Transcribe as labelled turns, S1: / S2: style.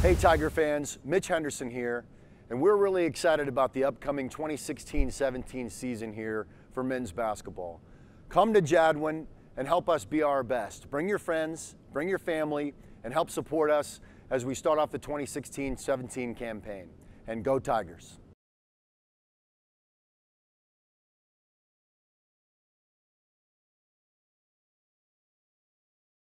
S1: Hey Tiger fans, Mitch Henderson here, and we're really excited about the upcoming 2016-17 season here for men's basketball. Come to Jadwin and help us be our best. Bring your friends, bring your family, and help support us as we start off the 2016-17 campaign. And go Tigers.